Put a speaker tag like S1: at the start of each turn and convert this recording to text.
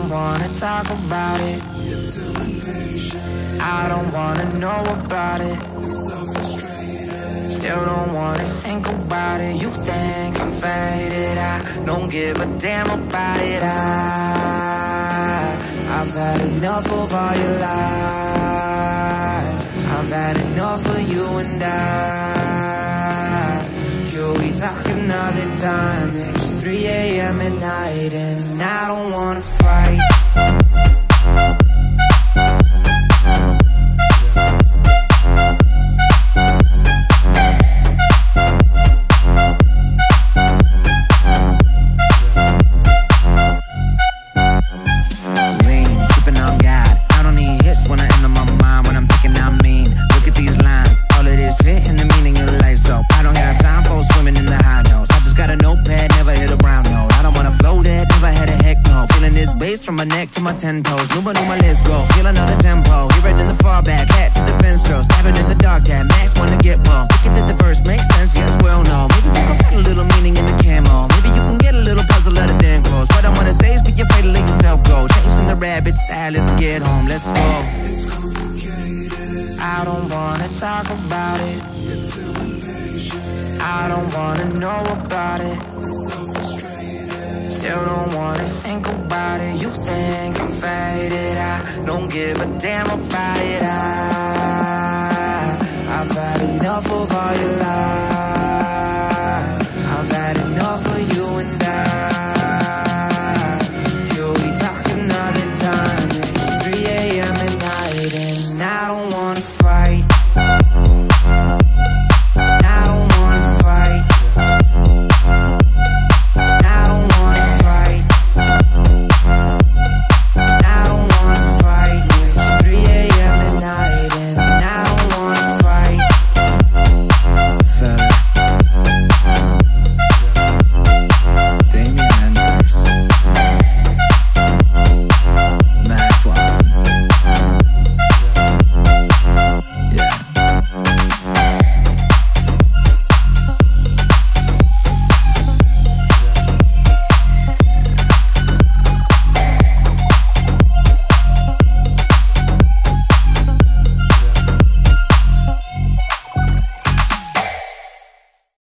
S1: wanna talk about it. I don't wanna know about it. Still don't wanna think about it. You think I'm faded, I don't give a damn about it. I've had enough of all your lies. I've had enough of you and I. Could we talk another time? It's 3 a.m. at night and I don't wanna fight. From my neck to my 10 toes, Numa, let's go. Feel another tempo. Hear it in the far back, hat to the pen stroke. Stabbing in the dark, that max wanna get more. Thinking that the verse makes sense, yes, well, no. Maybe you can find a little meaning in the camo. Maybe you can get a little puzzle out of damn clothes. What I wanna say is be afraid to let yourself go. Chasing the rabbit, sad, let's get home, let's go. It's complicated. I don't wanna talk about it. I don't wanna know about it. Still don't wanna think about it. You think I'm faded, I don't give a damn about it. I've had enough of all your lies.